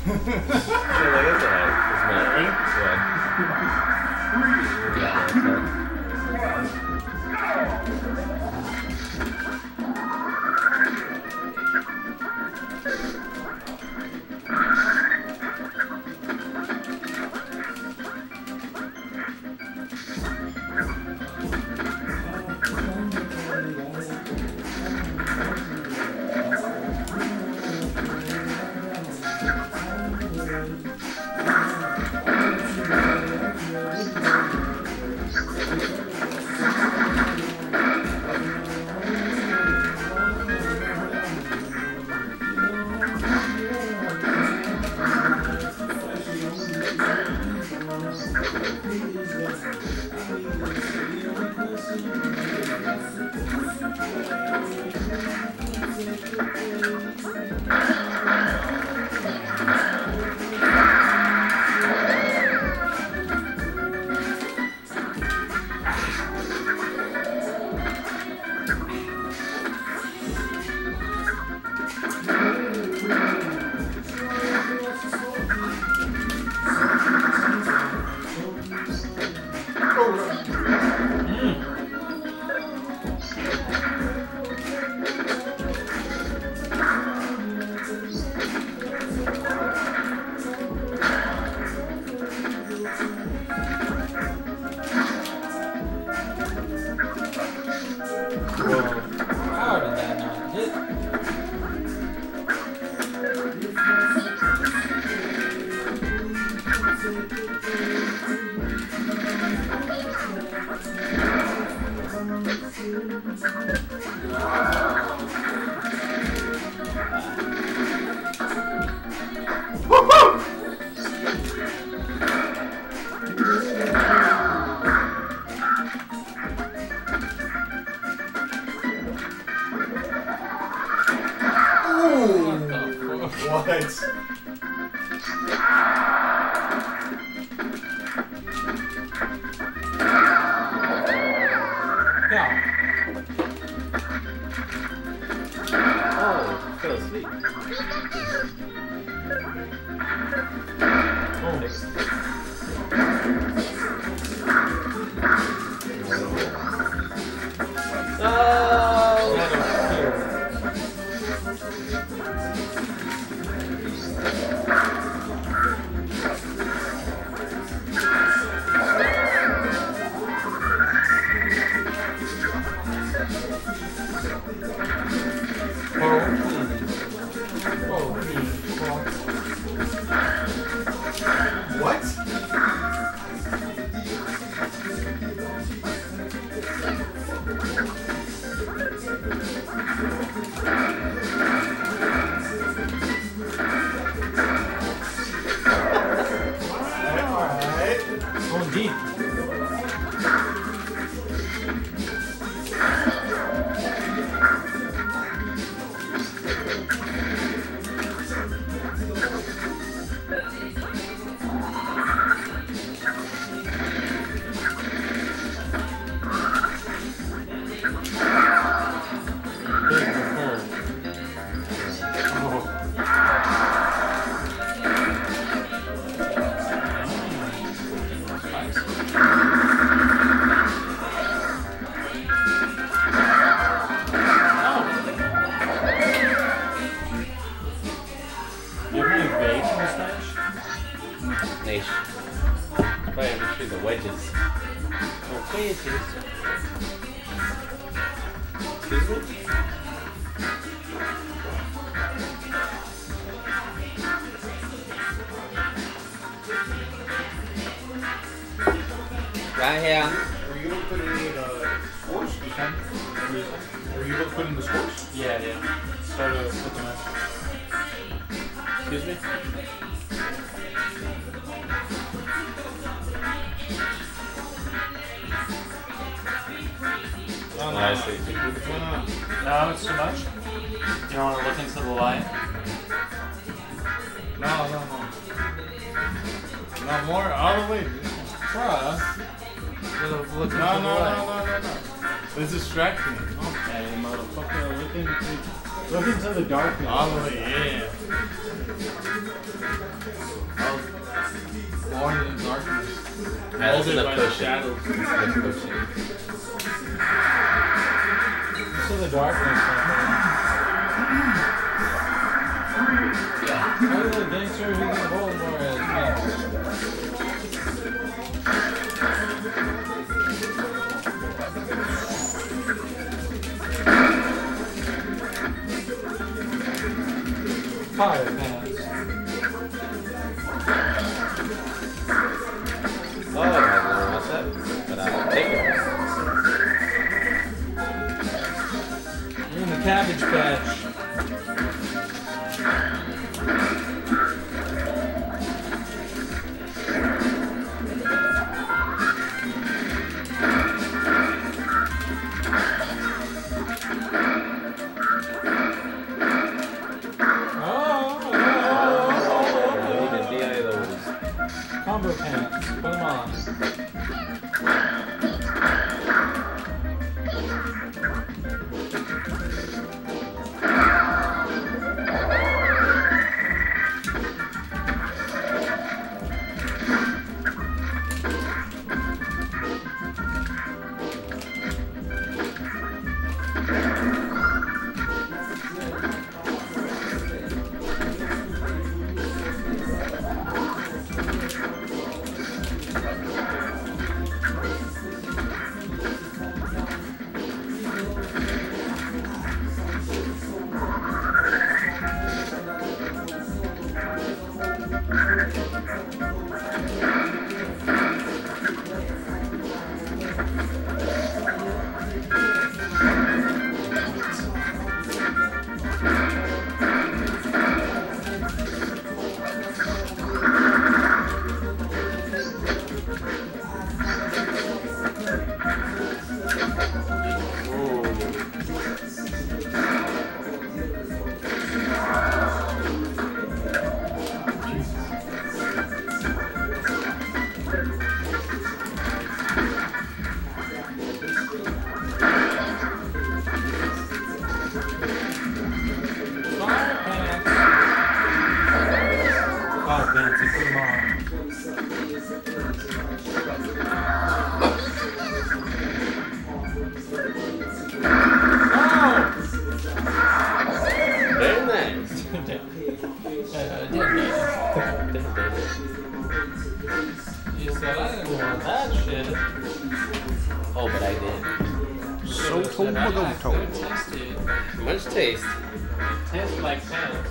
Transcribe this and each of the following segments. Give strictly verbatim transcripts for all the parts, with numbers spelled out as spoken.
like, it's alright. It's not. Ready? Right here. Are you gonna put in the scores? You can. Are you gonna put in the scores? Yeah, yeah. Start with the match. Excuse me? No, no, I no. see. No, no. No, it's too much. You don't want to look into the light? No, no, no. No, more, all the way. Bruh. Look into No, the no, light. no, no, no, no. It's distracting. Okay, motherfucker. Look into Look into the darkness. Oh yeah. I was born in the darkness. That's Molded the by the pushing. shadows. That's the pushing. Into the darkness. How did the gangster who can hold more as Fire pants. Oh, I don't know what's that, but I'll take it. You're in the cabbage patch. Combo pants. Put them on. You said I didn't want that shit. Oh, but I did. So tomato. Much taste. Tastes like pants.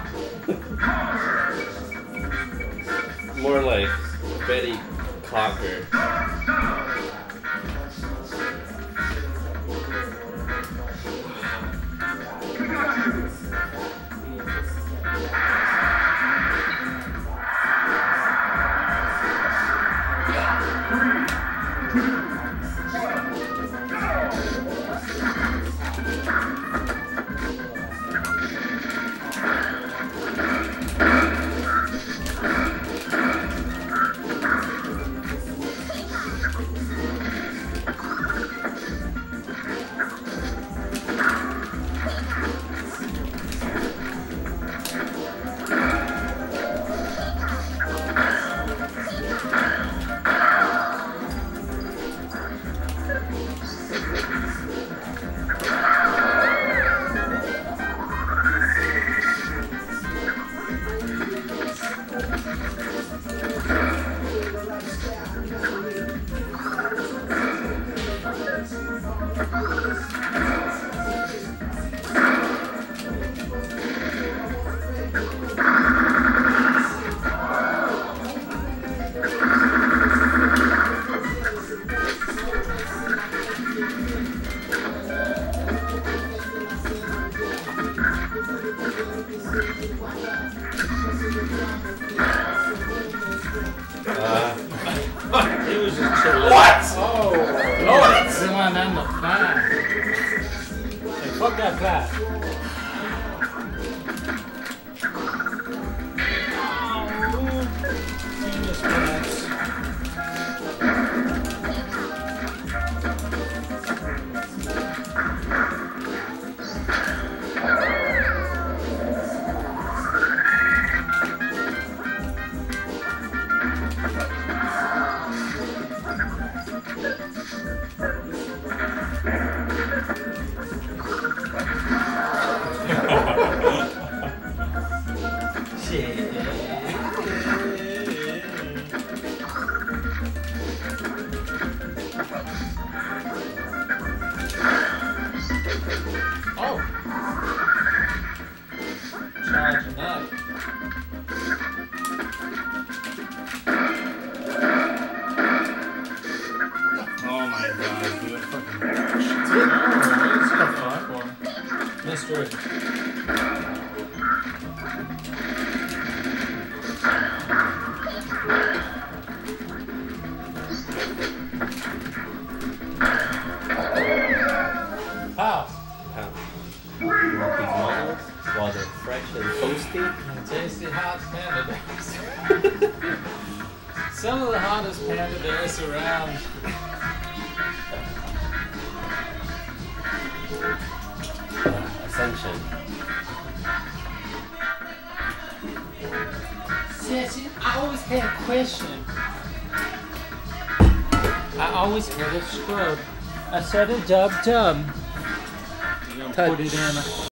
More like Betty Cocker. He was just chilling. What? Oh. What? They went on the fan. Hey, fuck that flat. Penis pants. Oh! Charging that. Oh my god, dude. Fucking It's got fun. Mystery. How? How? You want these models while they're fresh and toasty? And tasty hot panda bears. Some of the hottest panda bears around. Ascension. Sassy, I always had a question. I always had a scrub. I said a dub dub. You're gonna put it in.